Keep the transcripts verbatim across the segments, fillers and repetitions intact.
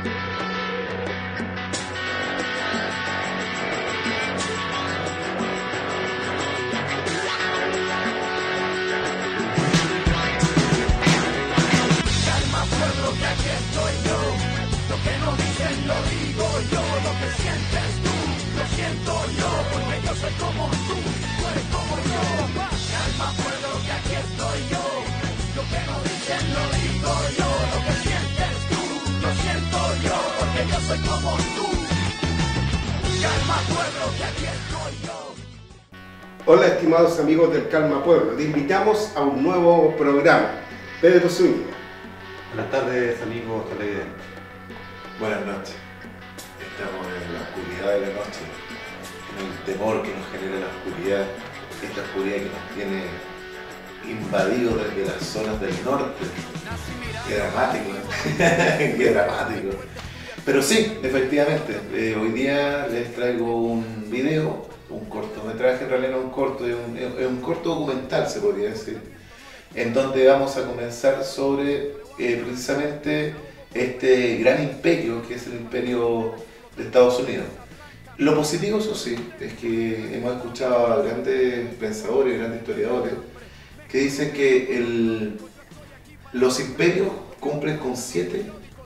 Hola estimados amigos del Calma Pueblo, les invitamos a un nuevo programa. Pedro Zúñiga. Buenas tardes amigos televidentes. Buenas noches. Estamos en la oscuridad de la noche, en el temor que nos genera la oscuridad, esta oscuridad que nos tiene invadido desde las zonas del norte. Qué dramático, ¿eh? Qué dramático. Pero sí, efectivamente, eh, hoy día les traigo un video, un cortometraje, en realidad no un corto, es un, es un corto documental se podría decir, en donde vamos a comenzar sobre eh, precisamente este gran imperio que es el imperio de Estados Unidos. Lo positivo, eso sí, es que hemos escuchado a grandes pensadores, grandes historiadores, que dicen que el, los imperios cumplen con siete,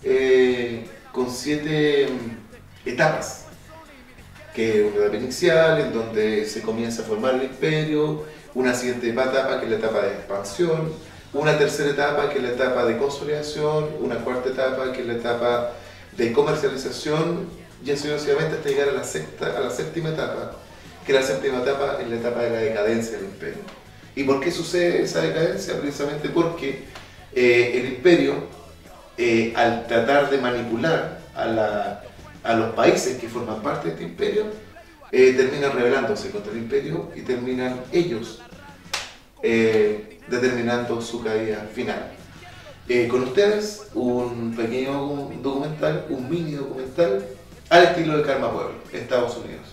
eh, con siete etapas. Que es una etapa inicial en donde se comienza a formar el imperio, una siguiente etapa que es la etapa de expansión, una tercera etapa que es la etapa de consolidación, una cuarta etapa que es la etapa de comercialización y así sucesivamente hasta llegar a la, sexta, a la séptima etapa, que la séptima etapa es la etapa de la decadencia del imperio. ¿Y por qué sucede esa decadencia? Precisamente porque eh, el imperio, eh, al tratar de manipular a la a los países que forman parte de este imperio, eh, terminan rebelándose contra el imperio y terminan ellos eh, determinando su caída final. Eh, con ustedes un pequeño documental, un mini documental al estilo de Calma Pueblo, Estados Unidos.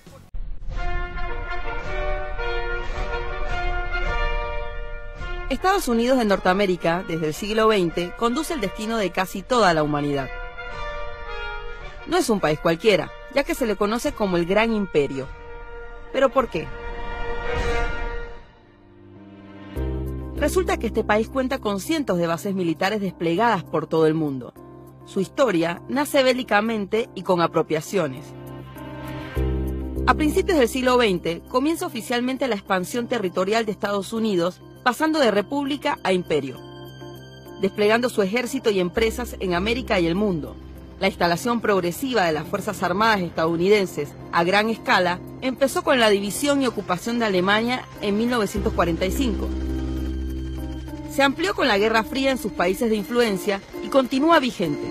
Estados Unidos de Norteamérica, desde el siglo veinte, conduce el destino de casi toda la humanidad. No es un país cualquiera, ya que se le conoce como el Gran Imperio. ¿Pero por qué? Resulta que este país cuenta con cientos de bases militares desplegadas por todo el mundo. Su historia nace bélicamente y con apropiaciones. A principios del siglo veinte comienza oficialmente la expansión territorial de Estados Unidos, pasando de república a imperio, desplegando su ejército y empresas en América y el mundo. La instalación progresiva de las Fuerzas Armadas estadounidenses a gran escala empezó con la división y ocupación de Alemania en mil novecientos cuarenta y cinco. Se amplió con la Guerra Fría en sus países de influencia y continúa vigente.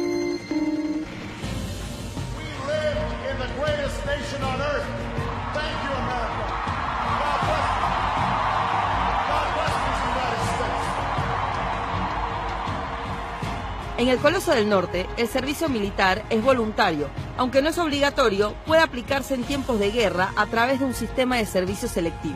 En el Coloso del Norte, el servicio militar es voluntario, aunque no es obligatorio, puede aplicarse en tiempos de guerra a través de un sistema de servicio selectivo.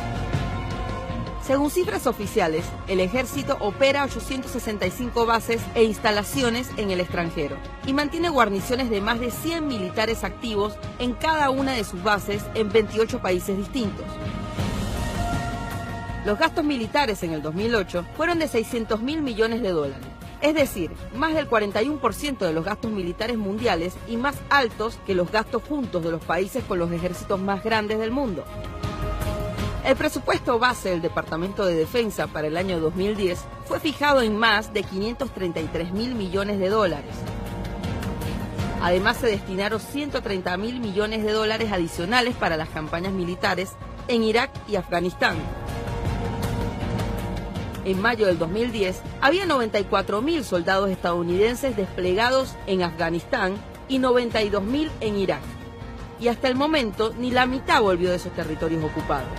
Según cifras oficiales, el ejército opera ochocientas sesenta y cinco bases e instalaciones en el extranjero y mantiene guarniciones de más de cien militares activos en cada una de sus bases en veintiocho países distintos. Los gastos militares en el dos mil ocho fueron de seiscientos mil millones de dólares. Es decir, más del cuarenta y uno por ciento de los gastos militares mundiales y más altos que los gastos juntos de los países con los ejércitos más grandes del mundo. El presupuesto base del Departamento de Defensa para el año dos mil diez fue fijado en más de quinientos treinta y tres mil millones de dólares. Además, se destinaron ciento treinta mil millones de dólares adicionales para las campañas militares en Irak y Afganistán. En mayo del dos mil diez, había noventa y cuatro mil soldados estadounidenses desplegados en Afganistán y noventa y dos mil en Irak. Y hasta el momento, ni la mitad volvió de esos territorios ocupados.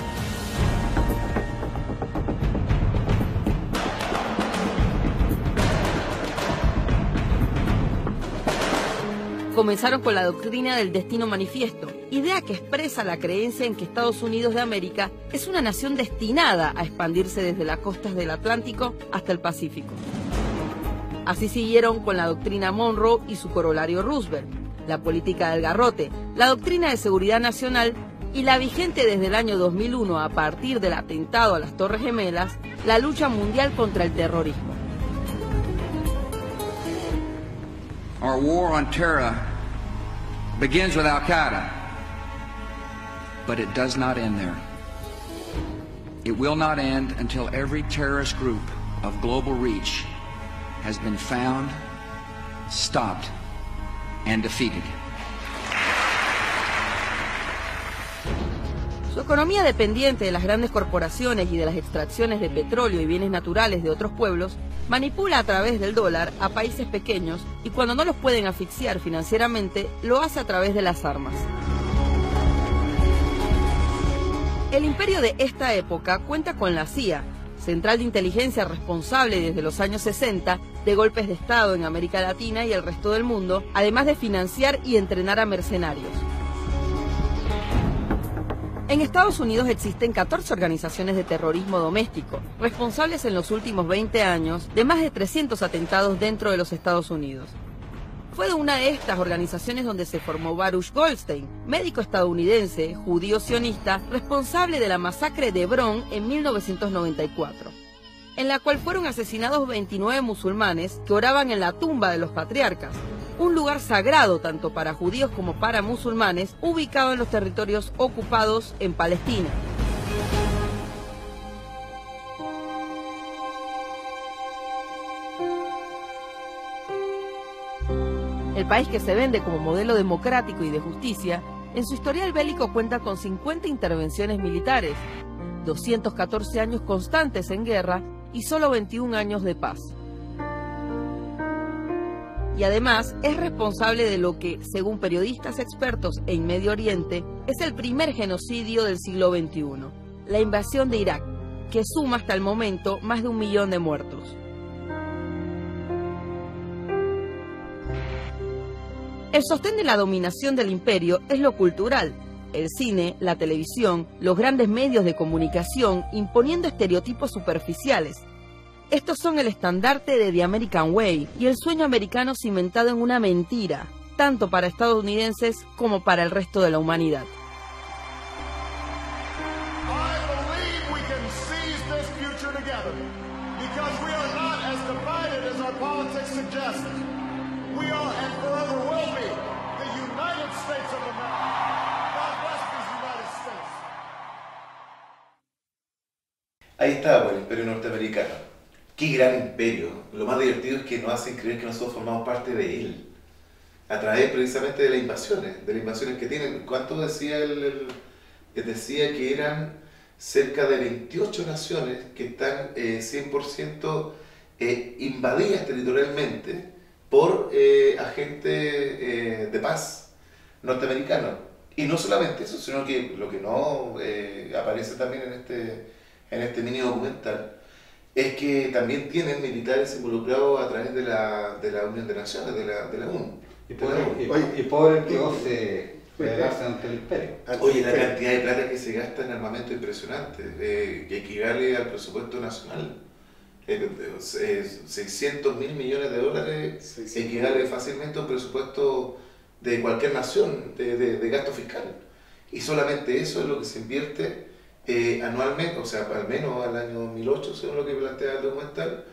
Comenzaron con la doctrina del destino manifiesto, idea que expresa la creencia en que Estados Unidos de América es una nación destinada a expandirse desde las costas del Atlántico hasta el Pacífico. Así siguieron con la doctrina Monroe y su corolario Roosevelt, la política del garrote, la doctrina de seguridad nacional y la vigente desde el año dos mil uno a partir del atentado a las Torres Gemelas, la lucha mundial contra el terrorismo. Our war on terror begins with Al-Qaeda, but it does not end there. It will not end until every terrorist group of global reach has been found, stopped, and defeated. Su economía dependiente de las grandes corporaciones y de las extracciones de petróleo y bienes naturales de otros pueblos, manipula a través del dólar a países pequeños y cuando no los pueden asfixiar financieramente, lo hace a través de las armas. El imperio de esta época cuenta con la C I A, central de inteligencia responsable desde los años sesenta de golpes de Estado en América Latina y el resto del mundo, además de financiar y entrenar a mercenarios. En Estados Unidos existen catorce organizaciones de terrorismo doméstico, responsables en los últimos veinte años de más de trescientos atentados dentro de los Estados Unidos. Fue de una de estas organizaciones donde se formó Baruch Goldstein, médico estadounidense, judío sionista, responsable de la masacre de Hebrón en mil novecientos noventa y cuatro, en la cual fueron asesinados veintinueve musulmanes que oraban en la tumba de los patriarcas, un lugar sagrado tanto para judíos como para musulmanes, ubicado en los territorios ocupados en Palestina. El país, que se vende como modelo democrático y de justicia, en su historial bélico cuenta con cincuenta intervenciones militares, doscientos catorce años constantes en guerra y solo veintiún años de paz. Y además es responsable de lo que, según periodistas expertos en Medio Oriente, es el primer genocidio del siglo veintiuno, la invasión de Irak, que suma hasta el momento más de un millón de muertos. El sostén de la dominación del imperio es lo cultural, el cine, la televisión, los grandes medios de comunicación imponiendo estereotipos superficiales. Estos son el estandarte de The American Way y el sueño americano cimentado en una mentira, tanto para estadounidenses como para el resto de la humanidad. Ahí está, pues, el imperio norteamericano. Qué gran imperio. Lo más divertido es que nos hacen creer que nosotros formamos parte de él. A través precisamente de las invasiones, de las invasiones que tienen. ¿Cuánto decía él? El, decía que eran cerca de veintiocho naciones que están eh, cien por ciento eh, invadidas territorialmente por eh, agentes eh, de paz norteamericanos. Y no solamente eso, sino que lo que no eh, aparece también en este, en este mini documental es que también tienen militares involucrados a través de la, de la Unión de Naciones, de la, de la U N. Y por, y, y por el que goce regarse ante el imperio. Oye, la cantidad de plata que se gasta en armamento es impresionante, eh, que equivale al presupuesto nacional. Eh, eh, seiscientos mil millones de dólares sí, sí, equivale fácilmente a un presupuesto de cualquier nación, de, de, de gasto fiscal. Y solamente eso es lo que se invierte Eh, anualmente, o sea, al menos al año dos mil ocho, según lo que plantea el documental,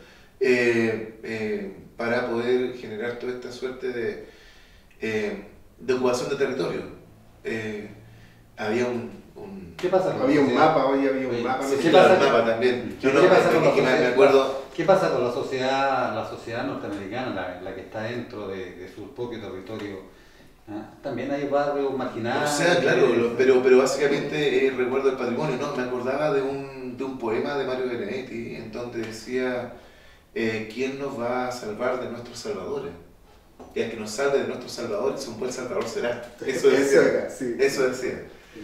eh, eh, para poder generar toda esta suerte de, eh, de ocupación de territorio. Eh, había un, un... ¿Qué pasa con había la un mapa, hoy había un Oye, mapa. ¿qué No ¿qué pasa pasa el mapa también? ¿Qué, no, ¿qué pasa con la que sociedad? me acuerdo... ¿Qué pasa con la sociedad, la sociedad norteamericana, la, la que está dentro de, de su propio territorio? ¿Ah? También hay barrios marginados. O sea, claro, lo, pero, pero básicamente eh, recuerdo el patrimonio, ¿no? Me acordaba de un, de un poema de Mario Benedetti, en donde decía, eh, ¿quién nos va a salvar de nuestros salvadores? Y el que nos salve de nuestros salvadores, un buen salvador será. Eso decía. Eso era, sí. Eso decía.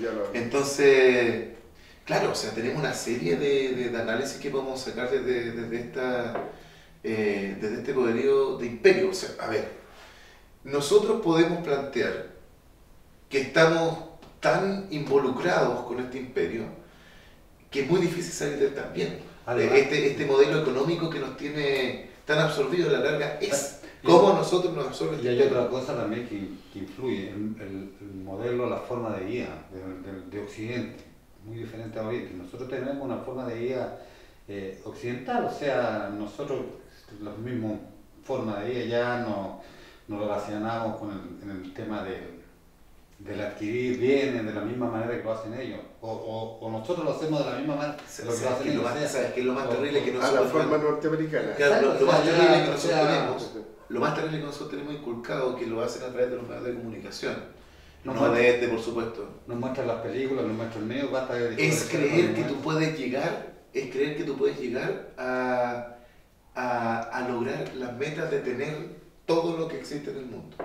Entonces, claro, o sea, tenemos una serie de, de, de análisis que podemos sacar desde, desde, esta, eh, desde este poderío de imperio. O sea, a ver, nosotros podemos plantear que estamos tan involucrados con este imperio que es muy difícil salir de él también. Este, este modelo económico que nos tiene tan absorbido a la larga es cómo nosotros nos absorbemos. Y hay otra cosa también que, que influye, el, el, el modelo, la forma de vida de, de, de Occidente, muy diferente a Oriente. Nosotros tenemos una forma de vida eh, occidental, o sea, nosotros, la misma forma de vida ya no, nos relacionamos con el, en el tema de del adquirir bienes de la misma manera que lo hacen ellos, o, o, o nosotros lo hacemos de la misma manera que lo que lo hacen ellos. Más, ¿sabes qué es lo más terrible que a nosotros la forma norteamericana? Claro, lo, lo más ya, terrible que nosotros ya, tenemos, lo más terrible que nosotros tenemos inculcado, que lo hacen a través de los medios de comunicación, no, no de este, por supuesto. Nos muestran las películas, nos muestran el medio, basta de Es creer que tú puedes llegar, es creer que tú puedes llegar a, a, a lograr las metas de tener todo lo que existe en el mundo.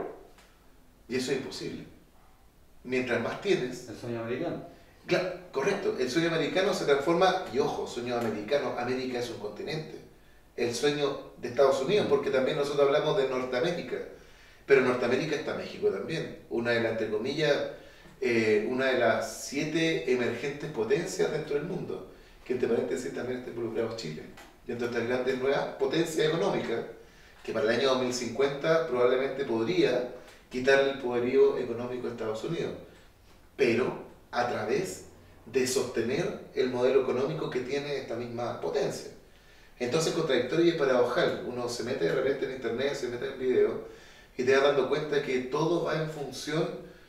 Y eso es imposible. Mientras más tienes... El sueño americano. Claro, correcto. El sueño americano se transforma, y ojo, sueño americano, América es un continente. El sueño de Estados Unidos, porque también nosotros hablamos de Norteamérica. Pero en Norteamérica está México también. Una de las, entre comillas, eh, una de las siete emergentes potencias dentro del mundo. Que entre paréntesis también está involucrado Chile. Y entre estas grandes nuevas potencias económicas, que para el año dos mil cincuenta probablemente podría quitarle el poderío económico a Estados Unidos, pero a través de sostener el modelo económico que tiene esta misma potencia. Entonces, contradictorio y paradojal. Uno se mete de repente en internet, se mete en video y te vas dando cuenta que todo va en función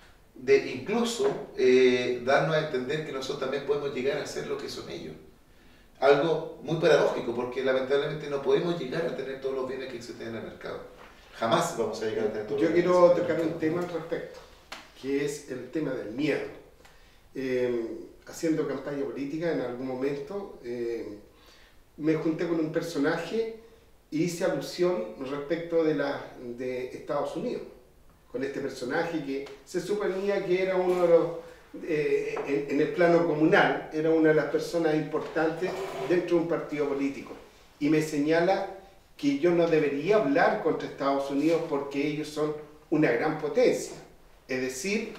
de incluso eh, darnos a entender que nosotros también podemos llegar a ser lo que son ellos. Algo muy paradójico, porque lamentablemente no podemos llegar a tener todos los bienes que existen en el mercado. Jamás vamos a llegar a tener todo. Yo quiero tocar un tema al respecto, que es el tema del miedo. Eh, haciendo campaña política en algún momento, eh, me junté con un personaje y hice alusión respecto de, la, de Estados Unidos, con este personaje que se suponía que era uno de los, eh, en, en el plano comunal, era una de las personas importantes dentro de un partido político, y me señala que yo no debería hablar contra Estados Unidos porque ellos son una gran potencia. Es decir,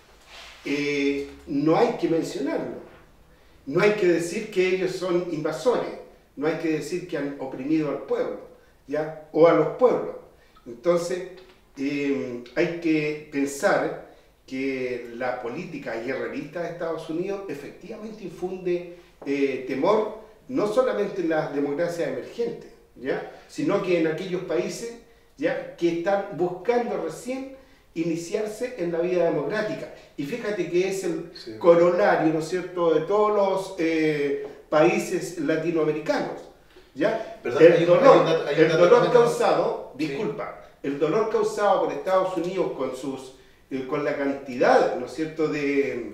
eh, no hay que mencionarlo. No hay que decir que ellos son invasores. No hay que decir que han oprimido al pueblo, ¿ya? O a los pueblos. Entonces, eh, hay que pensar que la política guerrerista de Estados Unidos efectivamente infunde eh, temor, no solamente en las democracias emergentes, ¿ya? Sino que en aquellos países, ¿ya?, que están buscando recién iniciarse en la vida democrática. Y fíjate que es el sí. corolario, ¿no es cierto?, de todos los eh, países latinoamericanos, ¿ya? Perdón, el hay un, dolor, hay un dato, hay un el dato dolor momento. causado, Sí. disculpa, el dolor causado por Estados Unidos con, sus, eh, con la cantidad, ¿no es cierto?, de,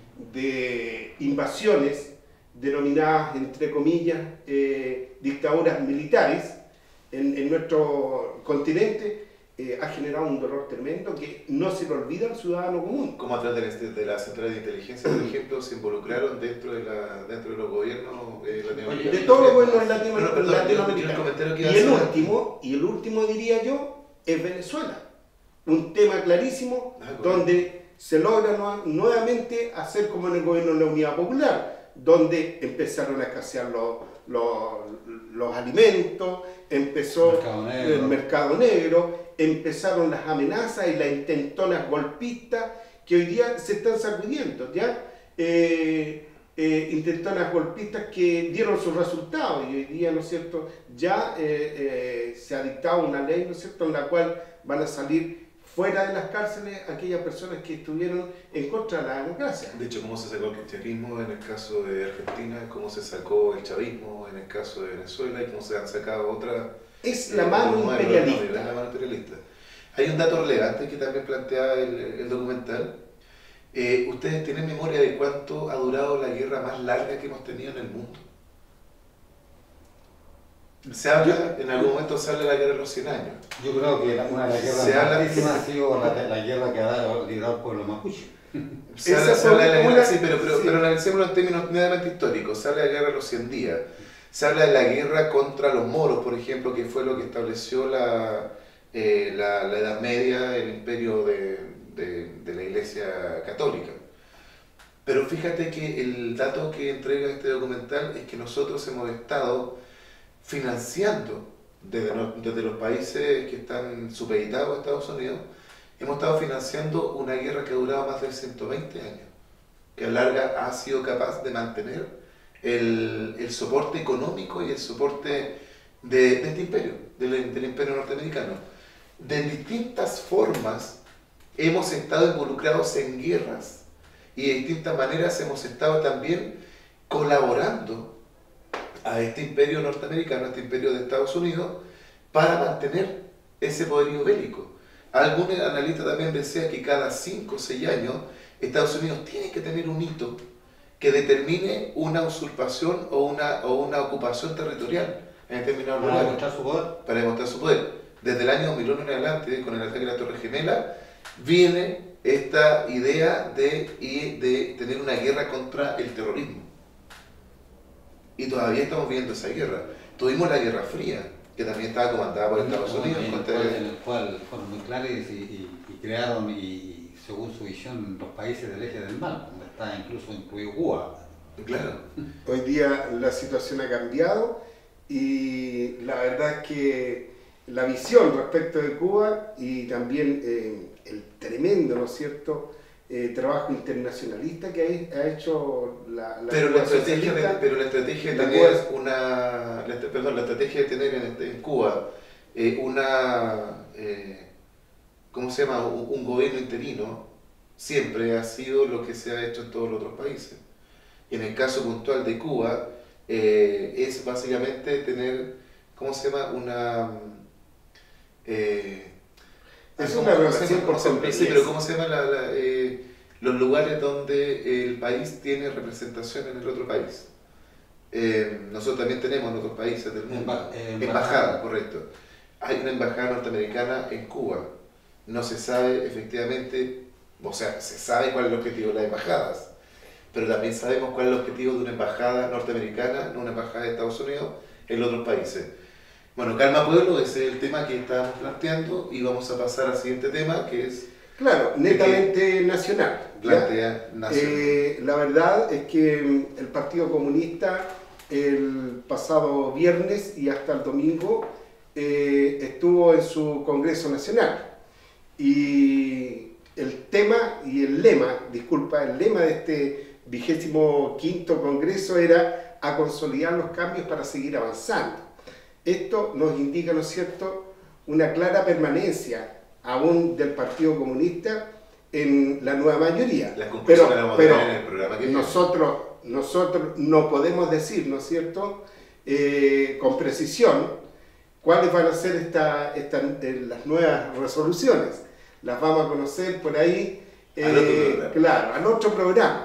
de invasiones denominadas, entre comillas, eh, dictaduras militares en, en nuestro continente, eh, ha generado un dolor tremendo que no se le olvida al ciudadano común. Como a través de, de las centrales de inteligencia, por ejemplo, se involucraron dentro de, la, dentro de los gobiernos eh, latinoamericanos. De todos los gobiernos latino no, no, latinoamericanos. Y el último, y el último diría yo, es Venezuela. Un tema clarísimo ah, donde se logra no, nuevamente hacer como en el gobierno de la Unidad Popular, donde empezaron a escasear los, los, los alimentos, empezó mercado negro. el mercado negro, empezaron las amenazas y las intentonas golpistas que hoy día se están sacudiendo, ¿ya? Eh, eh, intentonas golpistas que dieron sus resultados y hoy día, ¿no es cierto?, ya eh, eh, se ha dictado una ley, ¿no es cierto?, en la cual van a salir fuera de las cárceles aquellas personas que estuvieron en contra de la democracia. De hecho, cómo se sacó el cristianismo en el caso de Argentina, cómo se sacó el chavismo en el caso de Venezuela y cómo se han sacado otras... Es la mano eh, imperialista. Es la mano imperialista. Hay un dato relevante que también plantea el, el documental. Eh, ¿Ustedes tienen memoria de cuánto ha durado la guerra más larga que hemos tenido en el mundo? Se habla, en algún momento se habla de la guerra de los cien años. Yo creo que una de las guerras Se más habla- larguísimas ha sido la, la guerra que ha dado liderado el pueblo mapuche. Se Esa habla, se fue habla de la una- guerra, sí, pero, pero, sí. pero analicémoslo en términos netamente históricos. Se habla de la guerra de los cien días. Se habla de la guerra contra los moros, por ejemplo, que fue lo que estableció la, eh, la, la Edad Media, el imperio de, de, de la Iglesia Católica. Pero fíjate que el dato que entrega este documental es que nosotros hemos estado financiando desde, no, desde los países que están supeditados a Estados Unidos, hemos estado financiando una guerra que ha durado más de ciento veinte años, que a larga ha sido capaz de mantener el, el soporte económico y el soporte de, de este imperio, del, del imperio norteamericano. De distintas formas hemos estado involucrados en guerras y de distintas maneras hemos estado también colaborando a este imperio norteamericano, a este imperio de Estados Unidos, para mantener ese poderío bélico. Algún analista también decía que cada cinco o seis años Estados Unidos tiene que tener un hito que determine una usurpación o una, o una ocupación territorial en determinados Para lugares. demostrar su poder. Para demostrar su poder. Desde el año dos mil uno en adelante, con el ataque a la Torre Gemela, viene esta idea de, de tener una guerra contra el terrorismo. Y todavía estamos viendo esa guerra. Tuvimos la Guerra Fría, que también estaba comandada por Estados Unidos. En el, contra... cual, en el cual fueron muy claros y, y, y crearon, y, y según su visión, los países del eje del mal, donde está incluso incluido Cuba. Claro. Hoy día la situación ha cambiado y la verdad es que la visión respecto de Cuba y también eh, el tremendo, ¿no es cierto?, eh, trabajo internacionalista que ha, ha hecho la, la pero, Cuba la estrategia de, socialista, pero la estrategia de la tener Cuba- una la, perdón, la estrategia de tener en, este- en Cuba eh, una eh, ¿cómo se llama? Un, un gobierno interino siempre ha sido lo que se ha hecho en todos los otros países. Y en el caso puntual de Cuba eh, es básicamente tener, ¿cómo se llama? Una eh, Es ¿cómo- una cómo se relación llama? por Sí, competencia. pero ¿cómo se llama la, la, eh, los lugares donde el país tiene representación en el otro país? Eh, nosotros también tenemos en otros países del mundo. Emba- eh, embajada, embajada. correcto. Hay una embajada norteamericana en Cuba. No se sabe efectivamente, o sea, se sabe cuál es el objetivo de las embajadas, pero también sabemos cuál es el objetivo de una embajada norteamericana, no una embajada de Estados Unidos, en otros países. Bueno, Calma Pueblo, ese es el tema que estábamos planteando y vamos a pasar al siguiente tema, que es Claro, netamente nacional. ¿ya? plantea nación. Eh, la verdad es que mm, el Partido Comunista el pasado viernes y hasta el domingo eh, estuvo en su Congreso Nacional. Y el tema y el lema, disculpa, el lema de este vigésimo quinto Congreso era a consolidar los cambios para seguir avanzando. Esto nos indica, ¿no es cierto?, una clara permanencia aún del Partido Comunista en la nueva mayoría. Las conclusiones Pero, las vamos a pero tener en el programa que viene. nosotros, nosotros no podemos decir, ¿no es cierto?, eh, con precisión cuáles van a ser esta, esta, eh, las nuevas resoluciones. Las vamos a conocer por ahí, eh, Al otro programa. claro, al otro programa,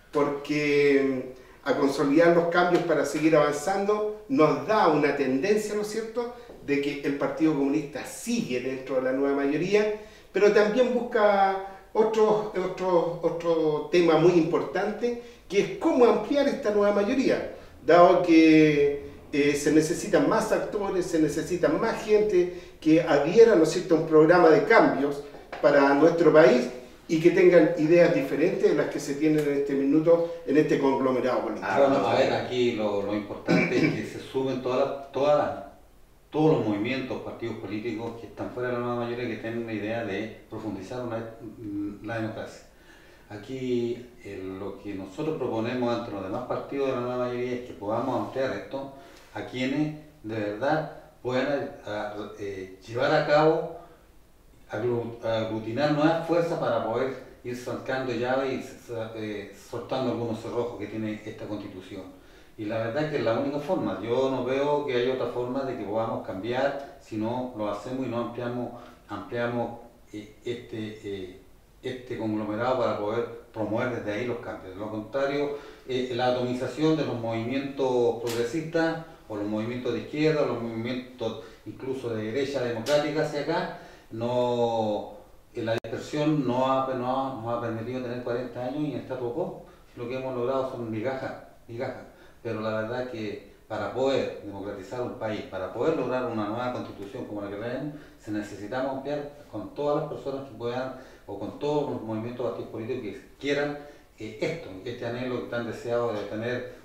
porque a consolidar los cambios para seguir avanzando nos da una tendencia, ¿no es cierto?, de que el Partido Comunista sigue dentro de la nueva mayoría, pero también busca otro, otro, otro tema muy importante, que es cómo ampliar esta nueva mayoría, dado que eh, se necesitan más actores, se necesitan más gente que adhiera, ¿no es cierto?, a un programa de cambios para nuestro país y que tengan ideas diferentes de las que se tienen en este minuto, en este conglomerado político. Ah, bueno, a ver, aquí lo, lo importante es que se sumen todas las, todas las- todos los movimientos, partidos políticos que están fuera de la nueva mayoría, que tienen una idea de profundizar una, la democracia. Aquí eh, lo que nosotros proponemos entre los demás partidos de la nueva mayoría es que podamos ampliar esto a quienes de verdad puedan a, eh, llevar a cabo, aglu- aglutinar nuevas fuerzas para poder ir sacando llaves y eh, soltando algunos cerrojos que tiene esta constitución. Y la verdad es que es la única forma. Yo no veo que haya otra forma de que podamos cambiar si no lo hacemos y no ampliamos, ampliamos eh, este, eh, este conglomerado para poder promover desde ahí los cambios. De lo contrario, eh, la atomización de los movimientos progresistas o los movimientos de izquierda, o los movimientos incluso de derecha democrática hacia acá, no, eh, la dispersión no ha, no ha- nos ha permitido tener cuarenta años y en status quo. Lo que hemos logrado son migajas, migajas. Pero la verdad es que para poder democratizar un país, para poder lograr una nueva constitución como la que tenemos, se necesitamos ampliar con todas las personas que puedan, o con todos los movimientos partidos políticos que quieran eh, esto, este anhelo tan deseado de tener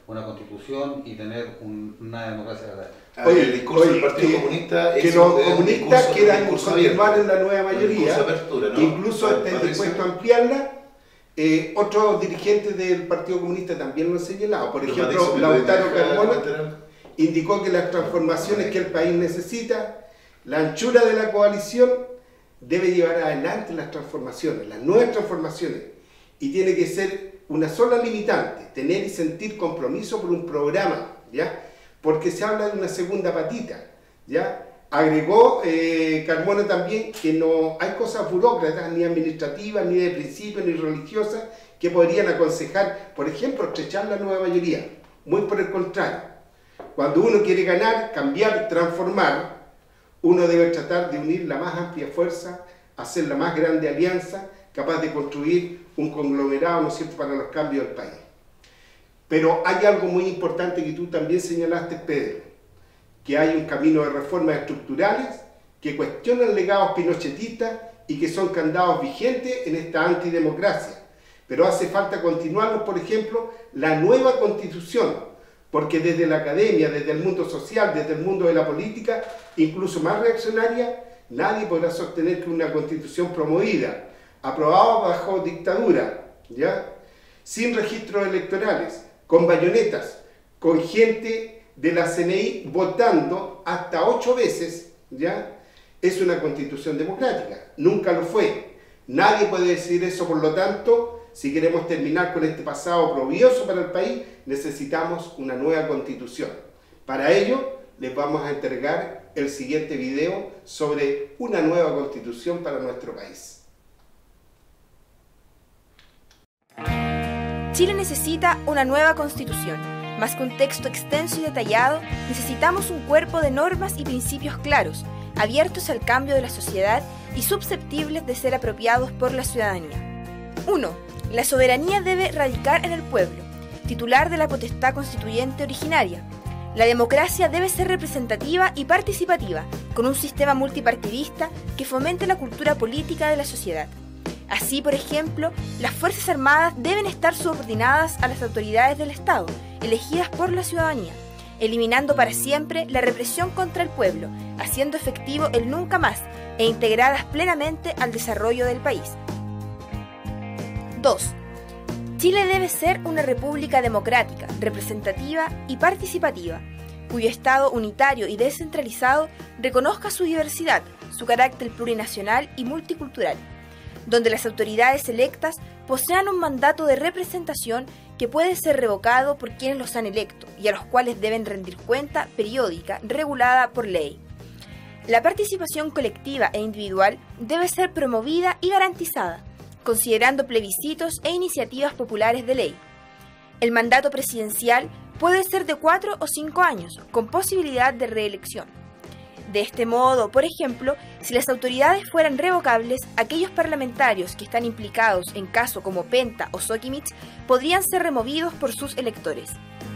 una constitución y tener un, una democracia verdadera. Ah, oye, el discurso oye, del Partido que, Comunista que es los un, comunistas un quieran continuar en la nueva mayoría, apertura, ¿no? incluso estén dispuestos a ampliarla. Eh, otros dirigentes del Partido Comunista también lo han señalado. Por ejemplo, Lautaro Carmona indicó que las transformaciones que el país necesita, la anchura de la coalición, debe llevar adelante las transformaciones, las nuevas transformaciones, y tiene que ser una sola limitante, tener y sentir compromiso por un programa, ¿ya? Porque se habla de una segunda patita, ¿ya? Agregó eh, Carmona también que no hay cosas burócratas, ni administrativas, ni de principio, ni religiosas, que podrían aconsejar, por ejemplo, estrechar la nueva mayoría. Muy por el contrario. Cuando uno quiere ganar, cambiar, transformar, uno debe tratar de unir la más amplia fuerza, hacer la más grande alianza, capaz de construir un conglomerado, ¿no es cierto?, para los cambios del país. Pero hay algo muy importante que tú también señalaste, Pedro, que hay un camino de reformas estructurales que cuestionan legados pinochetistas y que son candados vigentes en esta antidemocracia. Pero hace falta continuarlos, por ejemplo, la nueva constitución, porque desde la academia, desde el mundo social, desde el mundo de la política, incluso más reaccionaria, nadie podrá sostener que una constitución promovida, aprobada bajo dictadura, ¿ya?, sin registros electorales, con bayonetas, con gente de la C N I votando hasta ocho veces, ¿ya?, es una constitución democrática. Nunca lo fue. Nadie puede decir eso, por lo tanto, si queremos terminar con este pasado oprobioso para el país, necesitamos una nueva constitución. Para ello, les vamos a entregar el siguiente video sobre una nueva constitución para nuestro país. Chile necesita una nueva constitución. Más que un texto extenso y detallado, necesitamos un cuerpo de normas y principios claros, abiertos al cambio de la sociedad y susceptibles de ser apropiados por la ciudadanía. uno. La soberanía debe radicar en el pueblo, titular de la potestad constituyente originaria. La democracia debe ser representativa y participativa, con un sistema multipartidista que fomente la cultura política de la sociedad. Así, por ejemplo, las Fuerzas Armadas deben estar subordinadas a las autoridades del Estado, elegidas por la ciudadanía, eliminando para siempre la represión contra el pueblo, haciendo efectivo el nunca más e integradas plenamente al desarrollo del país. dos. Chile debe ser una república democrática, representativa y participativa, cuyo Estado unitario y descentralizado reconozca su diversidad, su carácter plurinacional y multicultural, donde las autoridades electas posean un mandato de representación que puede ser revocado por quienes los han electo y a los cuales deben rendir cuenta periódica regulada por ley. La participación colectiva e individual debe ser promovida y garantizada, considerando plebiscitos e iniciativas populares de ley. El mandato presidencial puede ser de cuatro o cinco años, con posibilidad de reelección. De este modo, por ejemplo, si las autoridades fueran revocables, aquellos parlamentarios que están implicados en casos como Penta o Sokimich podrían ser removidos por sus electores.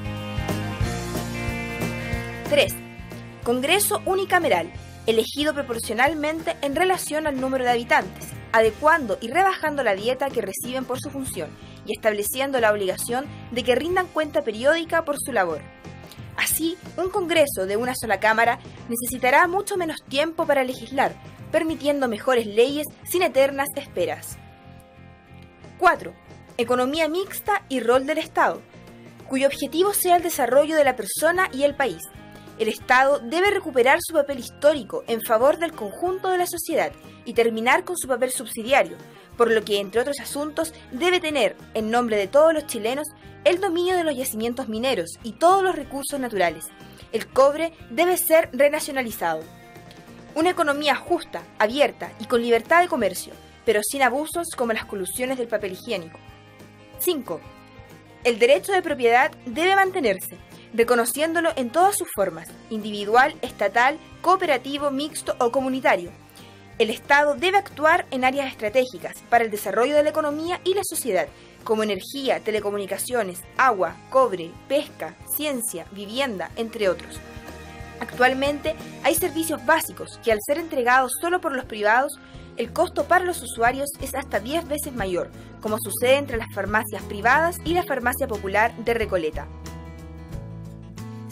tres. Congreso unicameral, elegido proporcionalmente en relación al número de habitantes, adecuando y rebajando la dieta que reciben por su función y estableciendo la obligación de que rindan cuenta periódica por su labor. Así, un Congreso de una sola Cámara necesitará mucho menos tiempo para legislar, permitiendo mejores leyes sin eternas esperas. cuatro. Economía mixta y rol del Estado, cuyo objetivo sea el desarrollo de la persona y el país. El Estado debe recuperar su papel histórico en favor del conjunto de la sociedad y terminar con su papel subsidiario, por lo que, entre otros asuntos, debe tener, en nombre de todos los chilenos, el dominio de los yacimientos mineros y todos los recursos naturales. El cobre debe ser renacionalizado. Una economía justa, abierta y con libertad de comercio, pero sin abusos como las colusiones del papel higiénico. cinco. El derecho de propiedad debe mantenerse, reconociéndolo en todas sus formas, individual, estatal, cooperativo, mixto o comunitario. El Estado debe actuar en áreas estratégicas para el desarrollo de la economía y la sociedad, como energía, telecomunicaciones, agua, cobre, pesca, ciencia, vivienda, entre otros. Actualmente hay servicios básicos que, al ser entregados solo por los privados, el costo para los usuarios es hasta diez veces mayor, como sucede entre las farmacias privadas y la farmacia popular de Recoleta.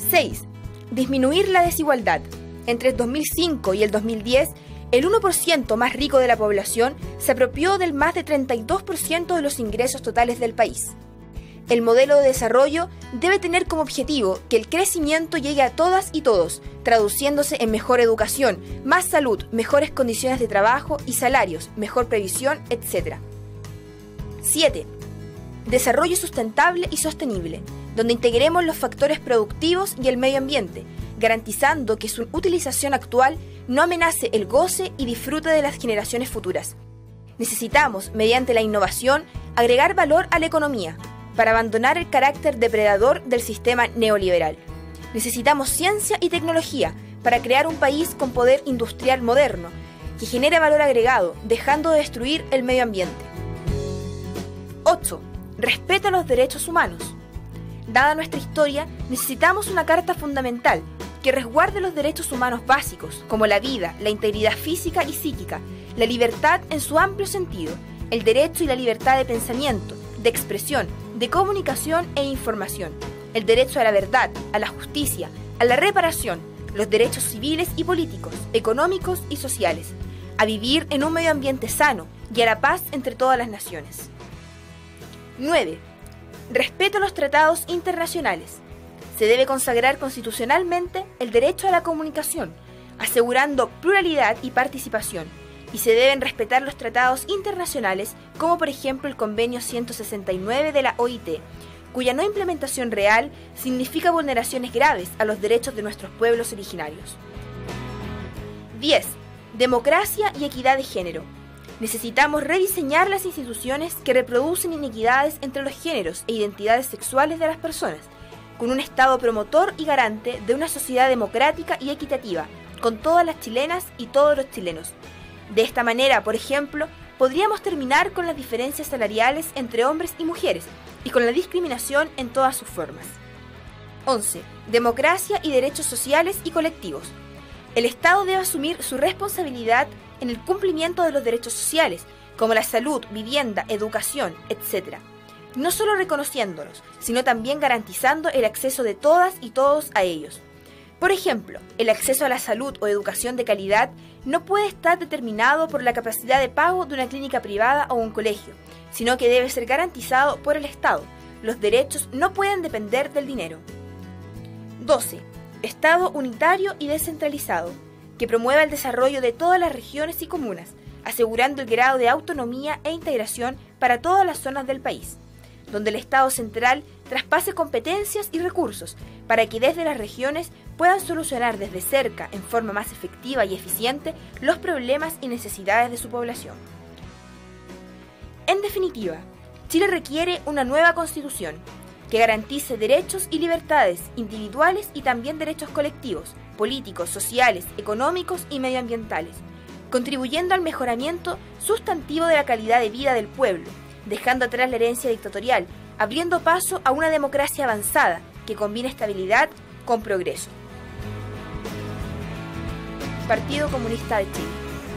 seis. Disminuir la desigualdad. Entre el dos mil cinco y el dos mil diez, el uno por ciento más rico de la población se apropió del más de treinta y dos por ciento de los ingresos totales del país. El modelo de desarrollo debe tener como objetivo que el crecimiento llegue a todas y todos, traduciéndose en mejor educación, más salud, mejores condiciones de trabajo y salarios, mejor previsión, etcétera. siete. Desarrollo sustentable y sostenible, donde integremos los factores productivos y el medio ambiente, garantizando que su utilización actual no amenace el goce y disfrute de las generaciones futuras. Necesitamos, mediante la innovación, agregar valor a la economía, para abandonar el carácter depredador del sistema neoliberal. Necesitamos ciencia y tecnología para crear un país con poder industrial moderno, que genere valor agregado, dejando de destruir el medio ambiente. ocho. Respeto a los derechos humanos. Dada nuestra historia, necesitamos una carta fundamental que resguarde los derechos humanos básicos, como la vida, la integridad física y psíquica, la libertad en su amplio sentido, el derecho y la libertad de pensamiento, de expresión, de comunicación e información, el derecho a la verdad, a la justicia, a la reparación, los derechos civiles y políticos, económicos y sociales, a vivir en un medio ambiente sano y a la paz entre todas las naciones. nueve. Respeto a los tratados internacionales. Se debe consagrar constitucionalmente el derecho a la comunicación, asegurando pluralidad y participación, y se deben respetar los tratados internacionales, como por ejemplo el Convenio ciento sesenta y nueve de la O I T, cuya no implementación real significa vulneraciones graves a los derechos de nuestros pueblos originarios. diez. Democracia y equidad de género. Necesitamos rediseñar las instituciones que reproducen inequidades entre los géneros e identidades sexuales de las personas, con un Estado promotor y garante de una sociedad democrática y equitativa, con todas las chilenas y todos los chilenos. De esta manera, por ejemplo, podríamos terminar con las diferencias salariales entre hombres y mujeres y con la discriminación en todas sus formas. once. Democracia y derechos sociales y colectivos. El Estado debe asumir su responsabilidad en el cumplimiento de los derechos sociales, como la salud, vivienda, educación, etcétera. No solo reconociéndolos, sino también garantizando el acceso de todas y todos a ellos. Por ejemplo, el acceso a la salud o educación de calidad no puede estar determinado por la capacidad de pago de una clínica privada o un colegio, sino que debe ser garantizado por el Estado. Los derechos no pueden depender del dinero. doce. Estado unitario y descentralizado, que promueva el desarrollo de todas las regiones y comunas, asegurando el grado de autonomía e integración para todas las zonas del país, donde el Estado central traspase competencias y recursos para que desde las regiones puedan solucionar desde cerca, en forma más efectiva y eficiente, los problemas y necesidades de su población. En definitiva, Chile requiere una nueva Constitución que garantice derechos y libertades individuales y también derechos colectivos, políticos, sociales, económicos y medioambientales, contribuyendo al mejoramiento sustantivo de la calidad de vida del pueblo, dejando atrás la herencia dictatorial, abriendo paso a una democracia avanzada que combine estabilidad con progreso. Partido Comunista de Chile.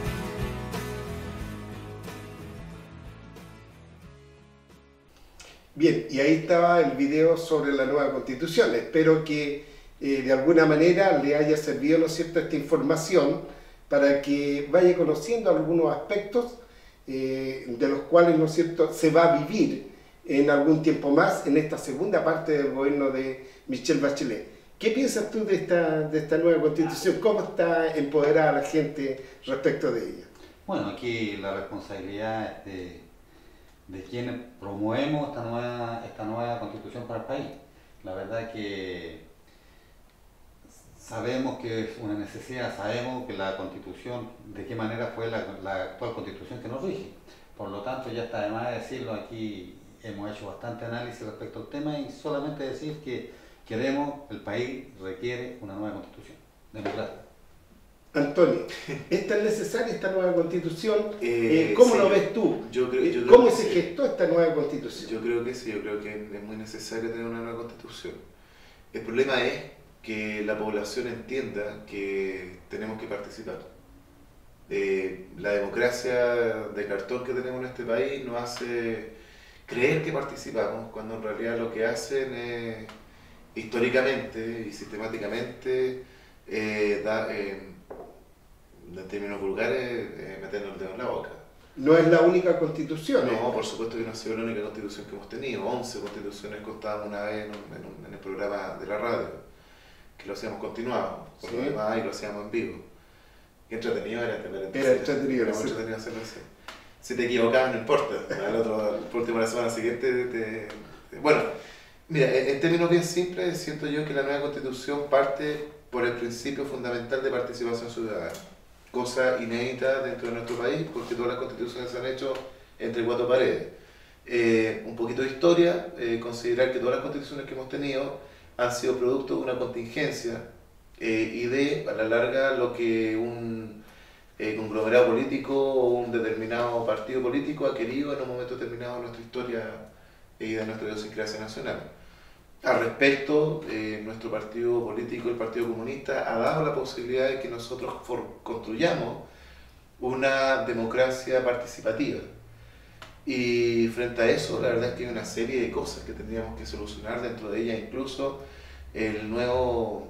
Bien, y ahí estaba el video sobre la nueva Constitución. Espero que eh, de alguna manera le haya servido, ¿no es cierto?, esta información para que vaya conociendo algunos aspectos eh, de los cuales, ¿no es cierto?, se va a vivir en algún tiempo más en esta segunda parte del gobierno de Michelle Bachelet. ¿Qué piensas tú de esta, de esta nueva Constitución? ¿Cómo está empoderada la gente respecto de ella? Bueno, aquí la responsabilidad es de, de quienes promovemos esta nueva, esta nueva Constitución para el país. La verdad es que sabemos que es una necesidad, sabemos que la Constitución, de qué manera fue la, la actual Constitución que nos rige. Por lo tanto, ya está de más decirlo, aquí hemos hecho bastante análisis respecto al tema y solamente decir que queremos, el país requiere una nueva Constitución democrática. Antonio, ¿es tan necesaria esta nueva Constitución? Eh, eh, ¿Cómo sí, lo ves tú? Yo creo, yo creo ¿Cómo que se sí. gestó esta nueva Constitución? Yo creo que sí, yo creo que es muy necesario tener una nueva Constitución. El problema es que la población entienda que tenemos que participar. Eh, la democracia de cartón que tenemos en este país nos hace creer que participamos, cuando en realidad lo que hacen es, históricamente y sistemáticamente eh, da, eh, en términos vulgares, eh, meternos el dedo en la boca. No es la única constitución. No, ¿eh? por supuesto que no ha sido la única constitución que hemos tenido. once constituciones contábamos una vez en, un, en, un, en el programa de la radio, que lo hacíamos continuado, por Sí. lo demás, y lo hacíamos en vivo. Qué entretenido era tener Era entretenido, Era sí. muy entretenido hacerlo así. Si te equivocabas, no importa. El otro, por último, la semana siguiente, te, te... bueno, mira, en, en términos bien simples, siento yo que la nueva constitución parte por el principio fundamental de participación ciudadana, cosa inédita dentro de nuestro país, porque todas las constituciones se han hecho entre cuatro paredes. Eh, un poquito de historia, eh, considerar que todas las constituciones que hemos tenido han sido producto de una contingencia eh, y de, a la larga, lo que un eh, conglomerado político o un determinado partido político ha querido en un momento determinado de nuestra historia y de nuestra idiosincrasia nacional. Al respecto, eh, nuestro partido político, el Partido Comunista, ha dado la posibilidad de que nosotros construyamos una democracia participativa. Y frente a eso, la verdad es que hay una serie de cosas que tendríamos que solucionar, dentro de ellas incluso el nuevo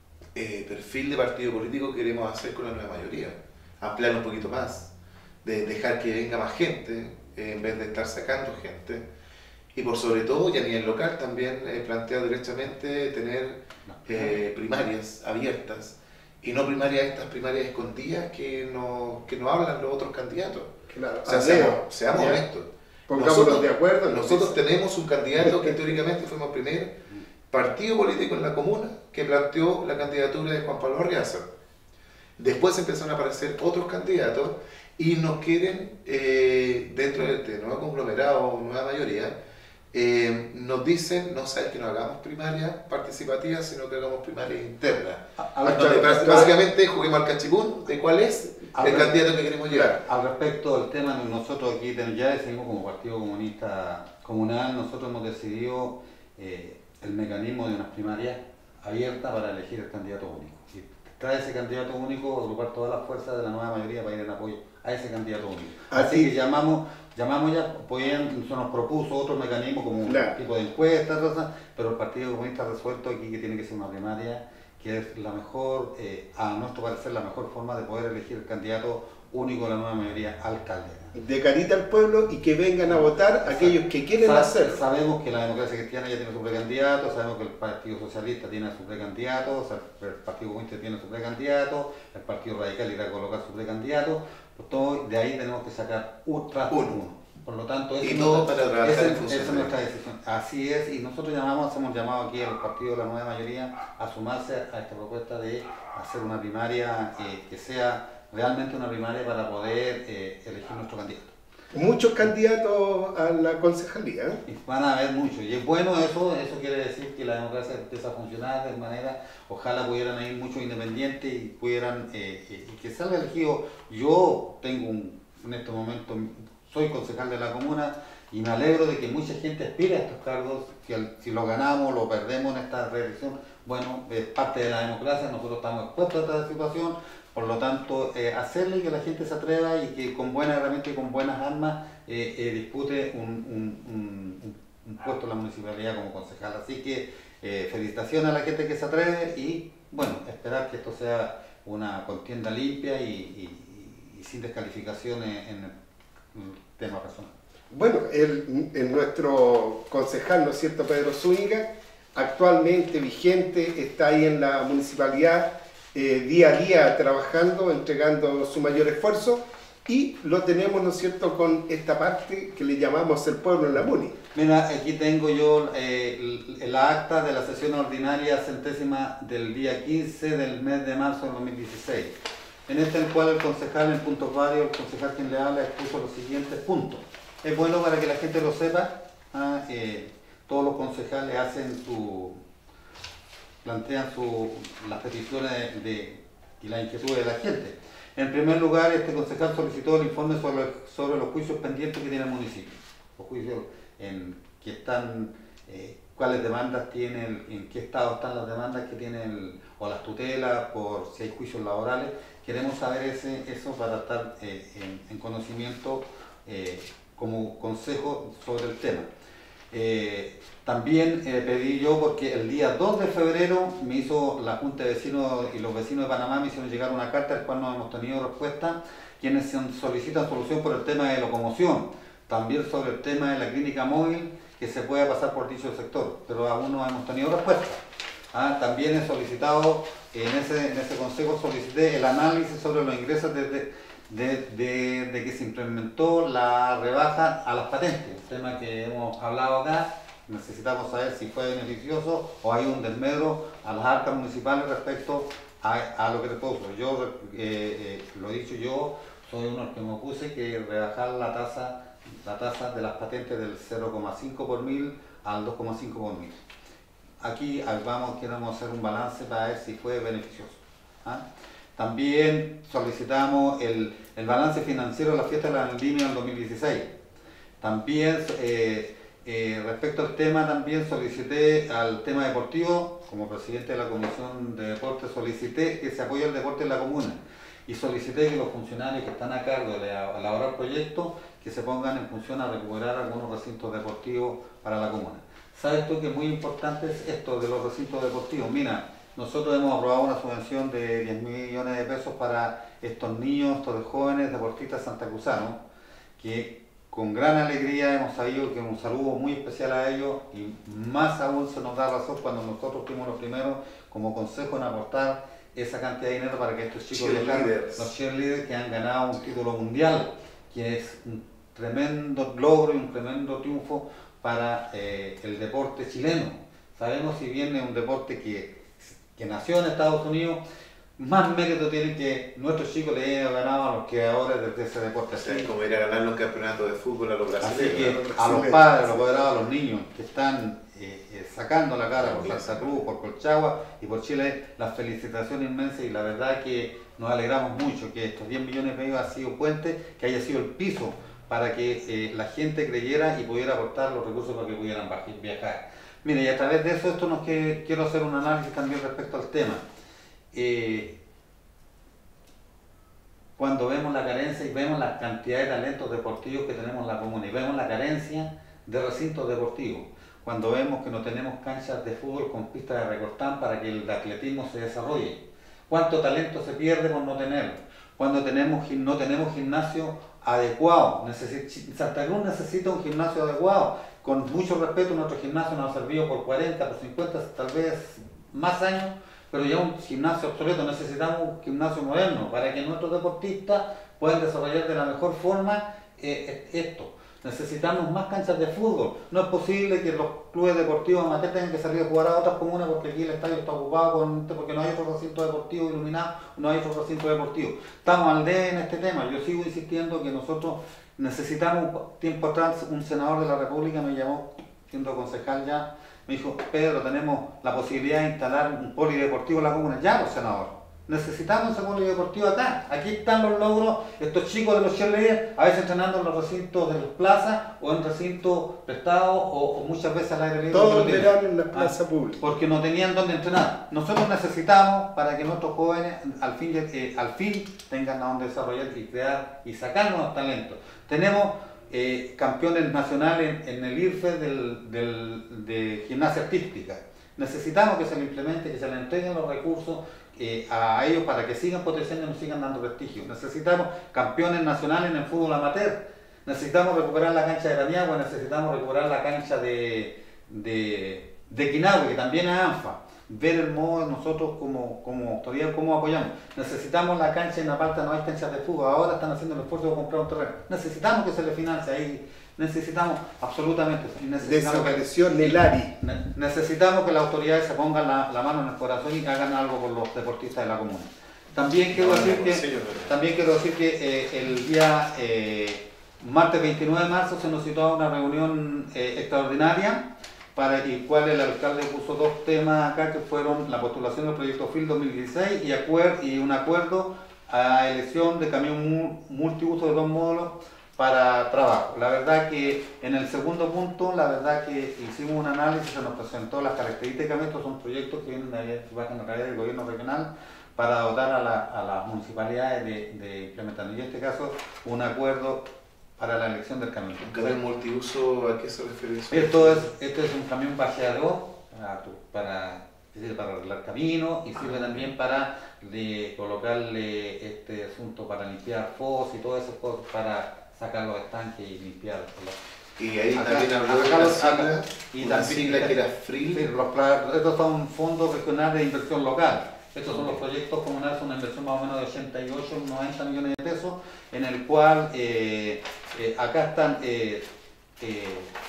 eh, perfil de partido político que queremos hacer con la nueva mayoría. Ampliar un poquito más, de dejar que venga más gente, eh, en vez de estar sacando gente. Y por sobre todo, y a nivel local también, eh, plantea derechamente tener eh, primarias abiertas, y no primarias estas primarias escondidas que no, que no hablan los otros candidatos. Claro, O sea, Adeo, seamos, seamos ya. honestos. Pongámonos Nosotros, de acuerdo. nosotros dice. tenemos un candidato que teóricamente fuimos el primer partido político en la comuna que planteó la candidatura de Juan Pablo Arriaza. Después empezaron a aparecer otros candidatos y nos quieren, eh, dentro de este nuevo conglomerado, nueva mayoría, eh, nos dicen, no sabes que no hagamos primarias participativas, sino que hagamos primarias internas. Al, Donde al- básicamente juguemos al cachipún de cuál es el candidato que queremos llegar. al respecto del tema, nosotros aquí ten- ya decidimos como Partido Comunista Comunal, nosotros hemos decidido eh, el mecanismo de unas primarias abiertas para elegir el candidato único. Y trae ese candidato único, agrupar todas las fuerzas de la nueva mayoría para ir en apoyo a ese candidato único. Así Así- que llamamos, llamamos ya, podían, se nos propuso otro mecanismo como Claro. un tipo de encuesta, cosas, pero el Partido Comunista ha resuelto aquí que tiene que ser una primaria, que es la mejor, eh, a nuestro parecer, la mejor forma de poder elegir el candidato único de la nueva mayoría alcalde. De carita al pueblo y que vengan a votar aquellos que quieren Sa- hacerlo. Sabemos que la democracia cristiana ya tiene su precandidato, sabemos que el Partido Socialista tiene su precandidato, o sea, el Partido Comunista tiene su precandidato, el Partido Radical irá a colocar su precandidato, pues todo, de ahí tenemos que sacar un tras Uno. uno. Por lo tanto, Y esa es todo nuestra- para trabajar esa en es- función esa es de nuestra decisión. Así es, y nosotros llamamos, hacemos llamado aquí al partido de la nueva mayoría a sumarse a esta propuesta de hacer una primaria eh, que sea realmente una primaria para poder eh, elegir nuestro candidato. Muchos candidatos a la concejalía. ¿eh? Y van a haber muchos. Y es bueno eso, eso quiere decir que la democracia empieza a funcionar de manera, ojalá pudieran ir muchos independientes y pudieran, eh, eh, y que salga elegido. Yo tengo un, en este momento, soy concejal de la comuna y me alegro de que mucha gente aspire a estos cargos. Si, al- si lo ganamos, lo perdemos en esta reelección, bueno, es parte de la democracia, nosotros estamos expuestos a esta situación. Por lo tanto, eh, hacerle que la gente se atreva y que con buenas herramientas y con buenas armas eh, eh, dispute un, un, un, un- un puesto en la municipalidad como concejal. Así que eh, felicitaciones a la gente que se atreve y bueno, esperar que esto sea una contienda limpia y, y- y sin descalificaciones en el, en el tema personal. Bueno, el, el nuestro concejal, ¿no es cierto?, Pedro Zúñiga, actualmente vigente, está ahí en la municipalidad eh, día a día trabajando, entregando su mayor esfuerzo y lo tenemos, ¿no es cierto?, con esta parte que le llamamos el pueblo en la muni. Mira, aquí tengo yo eh, el, el acta de la sesión ordinaria centésima del día quince del mes de marzo del dos mil dieciséis. En este, el cual el concejal en puntos varios, el concejal quien le habla, expuso los siguientes puntos. Es bueno para que la gente lo sepa. ¿ah? Eh, todos los concejales hacen su, plantean su, las peticiones de, de, y las inquietudes de la gente. En primer lugar, este concejal solicitó el informe sobre, sobre los juicios pendientes que tiene el municipio. Los juicios en que están, eh, cuáles demandas tiene, el, en qué estado están las demandas que tiene, el, o las tutelas, por si hay juicios laborales. Queremos saber ese, eso para estar eh, en, en conocimiento eh, como consejo sobre el tema. Eh, también eh, pedí yo, porque el día dos de febrero me hizo la Junta de Vecinos y los vecinos de Panamá me hicieron llegar una carta, al cual no hemos tenido respuesta, quienes solicitan solución por el tema de locomoción, también sobre el tema de la clínica móvil que se pueda pasar por dicho sector, pero aún no hemos tenido respuesta. Ah, también he solicitado, en ese, en ese consejo solicité el análisis sobre los ingresos desde de, de, de que se implementó la rebaja a las patentes, un tema que hemos hablado acá. Necesitamos saber si fue beneficioso o hay un desmedro a las arcas municipales respecto a, a lo que se puso. Yo, eh, eh, lo he dicho yo, soy uno de los que me opuse que rebajar la tasa, la tasa de las patentes del cero coma cinco por mil al dos coma cinco por mil. Aquí vamos, queremos hacer un balance para ver si fue beneficioso. ¿Ah? También solicitamos el, el balance financiero de la fiesta de la vendimia del dos mil dieciséis. También, eh, eh, respecto al tema, también solicité al tema deportivo, como presidente de la Comisión de Deportes, solicité que se apoye el deporte en la comuna y solicité que los funcionarios que están a cargo de elaborar proyectos que se pongan en función a recuperar algunos recintos deportivos para la comuna. ¿Sabes tú que muy importante es esto de los recintos deportivos? Mira, nosotros hemos aprobado una subvención de diez millones de pesos para estos niños, estos jóvenes deportistas santacruzanos, que con gran alegría hemos sabido que un saludo muy especial a ellos, y más aún se nos da razón cuando nosotros fuimos los primeros como consejo en aportar esa cantidad de dinero para que estos chicos viajaran, los cheerleaders que han ganado un título mundial, que es un tremendo logro y un tremendo triunfo para eh, el deporte chileno. Sabemos, si bien es un deporte que, que nació en Estados Unidos, más mérito tiene que nuestros chicos le hayan ganado a los que ahora desde ese deporte. O sea, es como ir a ganar los campeonatos de fútbol a los brasileños. Así que a los padres, a los apoderados, a los niños que están eh, eh, sacando la cara por Santa Cruz, por Colchagua y por Chile, las felicitaciones inmensas, y la verdad que nos alegramos mucho que estos diez millones de pesos ha sido puente, que haya sido el piso para que eh, la gente creyera y pudiera aportar los recursos para que pudieran viajar. Mire, y a través de eso, esto nos que, quiero hacer un análisis también respecto al tema. Eh, cuando vemos la carencia y vemos la cantidad de talentos deportivos que tenemos en la comuna, y vemos la carencia de recintos deportivos, cuando vemos que no tenemos canchas de fútbol con pistas de recortán para que el atletismo se desarrolle, cuánto talento se pierde por no tenerlo, cuando tenemos, no tenemos gimnasio adecuado. Santa Cruz necesita un gimnasio adecuado. Con mucho respeto, nuestro gimnasio nos ha servido por cuarenta, por cincuenta, tal vez más años, pero ya un gimnasio obsoleto. Necesitamos un gimnasio moderno para que nuestros deportistas puedan desarrollar de la mejor forma eh, esto. Necesitamos más canchas de fútbol. No es posible que los clubes deportivos amateur tengan que salir a jugar a otras comunas porque aquí el estadio está ocupado con, porque no hay otro recinto deportivo iluminado, no hay otro recinto deportivo. Estamos al día en este tema. Yo sigo insistiendo que nosotros necesitamos. Tiempo atrás un senador de la República me llamó, siendo concejal ya, me dijo: Pedro, tenemos la posibilidad de instalar un polideportivo en la comuna. Ya, pues, senador, necesitamos ese polideportivo acá. Aquí están los logros, estos chicos de los cheerleaders, a veces entrenando en los recintos de las plazas o en recintos prestados o, o muchas veces al aire libre. Todos el verano en la plaza ah, pública. Porque no tenían dónde entrenar. Nosotros necesitamos, para que nuestros jóvenes al fin, eh, al fin tengan a dónde desarrollar y crear y sacar nuevos talentos. Tenemos eh, campeones nacionales en, en el I R F E del, del, de gimnasia artística. Necesitamos que se le implemente, que se le entreguen los recursos Eh, a ellos para que sigan potenciando y nos sigan dando prestigio. Necesitamos campeones nacionales en el fútbol amateur, necesitamos recuperar la cancha de Raniagua, necesitamos recuperar la cancha de, de, de Quinahue, que también es ANFA, ver el modo de nosotros como, como autoridad, cómo apoyamos. Necesitamos la cancha en La Palta, no hay canchas de fútbol, ahora están haciendo el esfuerzo de comprar un terreno, necesitamos que se le financie ahí. Necesitamos absolutamente. Necesitamos Desapareció Nelari. Ne necesitamos que las autoridades se pongan la, la mano en el corazón y hagan algo por los deportistas de la comuna. También quiero decir que, también quiero decir que eh, el día eh, martes veintinueve de marzo se nos citó a una reunión eh, extraordinaria para el cual el alcalde puso dos temas acá, que fueron la postulación del proyecto F I L dos mil dieciséis y, y un acuerdo a elección de camión multiuso de dos módulos para trabajo. La verdad que en el segundo punto, la verdad que hicimos un análisis, se nos presentó las características. Estos son proyectos que vienen de, que bajan a través del gobierno regional para dotar a, la, a las municipalidades de, de implementar. Y en este caso, un acuerdo para la elección del camión. ¿Un camión multiuso a qué se refiere eso? Esto es, esto es un camión vaciador para, para, para arreglar caminos y sirve también para de, colocarle este asunto para limpiar fosas y todas esas cosas, para sacar los estanques y limpiar. Y ahí acá, también habló de acá una los, sigla, acá, y una también, sigla que era F R I L. Sí, los, estos son fondos regionales de inversión local. Estos son los proyectos comunales, una inversión más o menos de ochenta y ocho, noventa millones de pesos, en el cual eh, eh, acá están, eh, eh,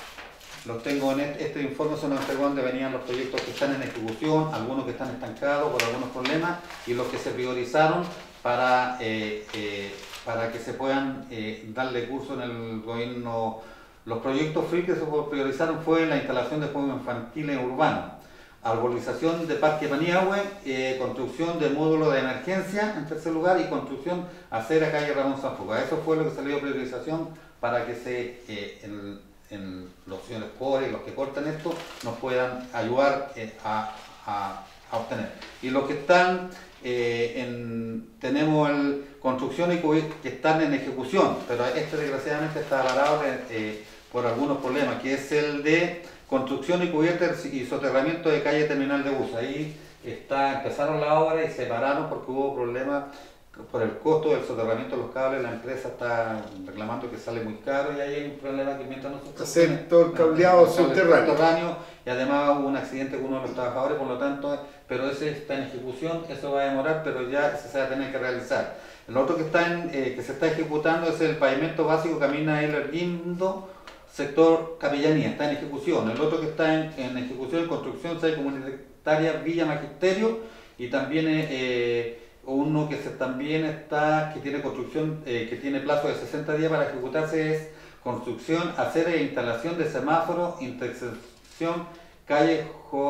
los tengo en este, este informe, son los donde venían los proyectos que están en ejecución, algunos que están estancados por algunos problemas y los que se priorizaron para, eh, eh, para que se puedan eh, darle curso en el gobierno. Los proyectos F R I que se priorizaron fue la instalación de juegos infantiles urbanos, arbolización de Parque Paniagüe, eh, construcción de módulo de emergencia en tercer lugar y construcción acera calle Ramón Sanfuga. Eso fue lo que salió de priorización para que se, eh, en, en los señores pobres, los que cortan esto, nos puedan ayudar eh, a, a, a obtener. Y los que están, eh, en, tenemos el, construcción y que están en ejecución, pero este desgraciadamente está parado eh, por algunos problemas, que es el de construcción y cubierta y soterramiento de calle terminal de bus. Ahí está, empezaron la obra y se pararon porque hubo problemas por el costo del soterramiento de los cables. La empresa está reclamando que sale muy caro y ahí hay un problema que mientras nosotros... Hacer todo el cableado subterráneo. subterráneo. Y además hubo un accidente con uno de los trabajadores, por lo tanto, pero ese está en ejecución, eso va a demorar, pero ya se va a tener que realizar. El otro que, está en, eh, que se está ejecutando es el pavimento básico Camina El Erguindo, sector Capellanía, está en ejecución. El otro que está en, en ejecución y construcción, sede comunitaria Villa Magisterio, y también eh, uno que se, también está, que tiene construcción, eh, que tiene plazo de sesenta días para ejecutarse, es construcción, acera e instalación de semáforo, intersección calle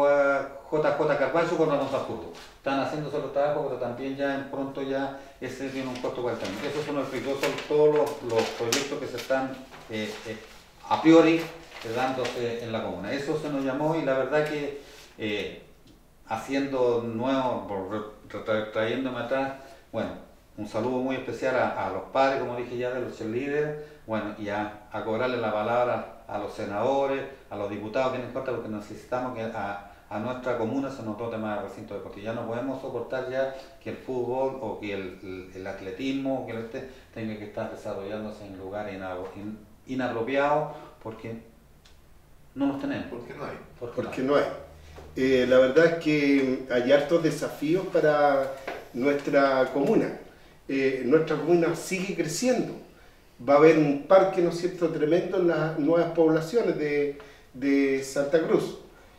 J J Carballo con Ramón Sanfuga. Están haciéndose los trabajos, pero también ya en pronto ya ese tiene un costo cuarenta mil. Esos son los, son todos los, los proyectos que se están eh, eh, a priori eh, dándose en la comuna. Eso se nos llamó y la verdad que eh, haciendo nuevo, trayéndome atrás, bueno, un saludo muy especial a, a los padres, como dije ya, de los líderes, bueno, y a, a cobrarle la palabra a los senadores, a los diputados que nos importa, porque necesitamos que a, a nuestra comuna se nos dote más de recinto deportivo. Ya no podemos soportar ya que el fútbol o que el, el, el atletismo o que el este tenga que estar desarrollándose en lugares inapropiados porque no los tenemos. Porque no hay. Porque, porque no hay. Eh, la verdad es que hay hartos desafíos para nuestra comuna. Eh, nuestra comuna sigue creciendo. Va a haber un parque, ¿no es cierto?, tremendo en las nuevas poblaciones de, de Santa Cruz.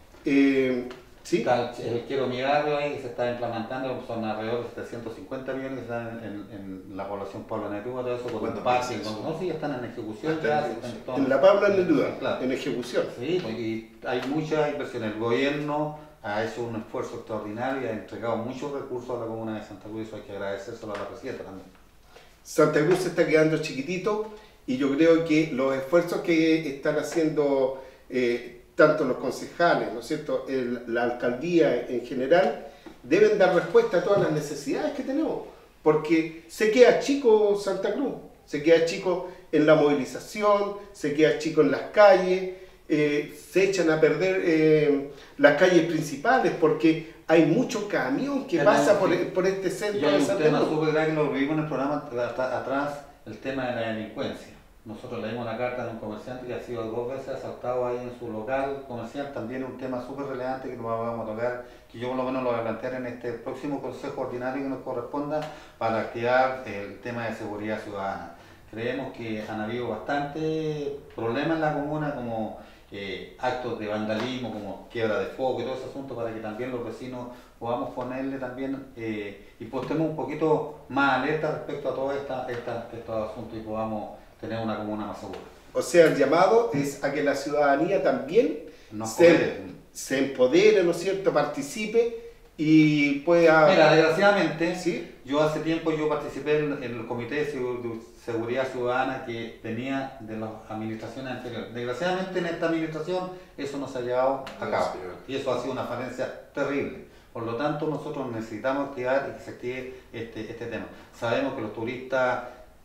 Eh, ¿sí? Está el, el Quiero Mirarlo ahí, que se está implementando, son alrededor de setecientos cincuenta millones que están en, en, en la población Pablo Neruda, todo eso con un parque, con, no, sí, están en ejecución ya. En, en la Pablo Neruda, claro. En ejecución. Sí, y hay mucha inversión. El gobierno ha hecho un esfuerzo extraordinario y ha entregado muchos recursos a la comuna de Santa Cruz, eso hay que agradecérselo a la presidenta también. Santa Cruz se está quedando chiquitito y yo creo que los esfuerzos que están haciendo eh, tanto los concejales, ¿no es cierto?, el, la alcaldía en general, deben dar respuesta a todas las necesidades que tenemos, porque se queda chico Santa Cruz, se queda chico en la movilización, se queda chico en las calles, eh, se echan a perder eh, las calles principales porque hay mucho camión que Pero, pasa sí. por, por este centro y hay de un Santa tema Cruz. súper grave que lo vivimos en el programa atrás, el tema de la delincuencia. Nosotros leímos una carta de un comerciante que ha sido dos veces asaltado ahí en su local comercial, también un tema súper relevante que nos vamos a tocar, que yo por lo menos lo voy a plantear en este próximo consejo ordinario que nos corresponda para activar el tema de seguridad ciudadana. Creemos que han habido bastantes problemas en la comuna, como eh, actos de vandalismo, como quiebra de foco y todo ese asunto, para que también los vecinos podamos ponerle también eh, y postemos un poquito más alerta respecto a todos esta, esta, estos asuntos y podamos tener una comuna más segura. O sea, el llamado es a que la ciudadanía también Nos se, se empodere, ¿no es cierto?, participe y pueda... Mira, desgraciadamente, ¿sí? Yo hace tiempo yo participé en, en el Comité de Seguridad Ciudadana que venía de las administraciones anteriores. Desgraciadamente en esta administración eso no se ha llevado a cabo y eso ha sido una falencia terrible. Por lo tanto, nosotros necesitamos activar y que se active este, este tema. Sabemos que los turistas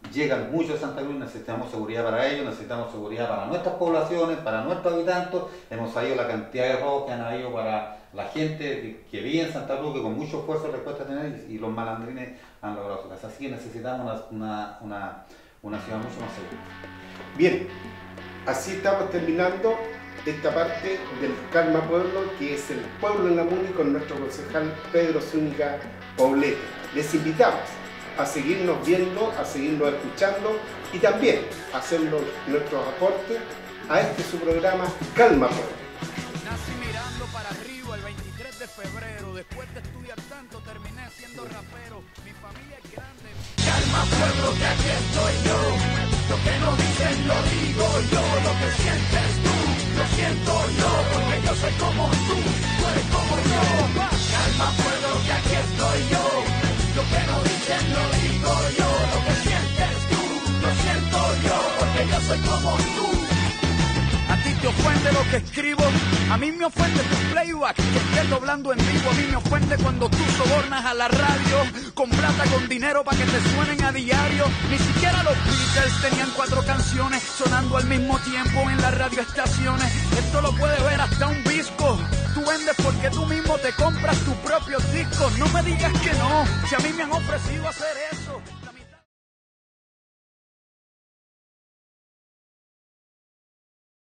llegan muchos de Santa Cruz, necesitamos seguridad para ellos, necesitamos seguridad para nuestras poblaciones, para nuestros habitantes. Hemos sabido la cantidad de robos que han habido para la gente que, que vive en Santa Cruz, que con mucho esfuerzo les cuesta tener, y, y los malandrines han logrado su casa. Así que necesitamos una, una, una, una ciudad mucho más segura. Bien, así estamos terminando esta parte del Calma Pueblo, que es el pueblo en la Muni, con nuestro concejal Pedro Zúñiga Poblete. Les invitamos a seguirnos viendo, a seguirnos escuchando y también a hacer los, nuestros aportes a este su programa Calma Pueblo. Nací mirando para arriba el veintitrés de febrero, después de estudiar tanto terminé siendo rapero, mi familia es grande. Calma Pueblo, que aquí estoy yo, lo que no dicen lo digo yo, lo que sientes tú, lo siento yo, porque yo soy como tú, tú eres como yo. Calma Pueblo, que aquí estoy yo, lo que no dicen lo digo yo, lo que sientes tú, lo siento yo, porque yo soy como tú. A ti te ofende lo que escribo, a mí me ofende tu playback, que estés doblando en vivo. A mí me ofende cuando tú sobornas a la radio con plata, con dinero para que te suenen a diario. Ni siquiera los Beatles tenían cuatro canciones sonando al mismo tiempo en las radioestaciones. Esto lo puede ver hasta un disco. Tú vendes porque tú mismo te compras tus propios discos. No me digas que no, si a mí me han ofrecido hacer eso.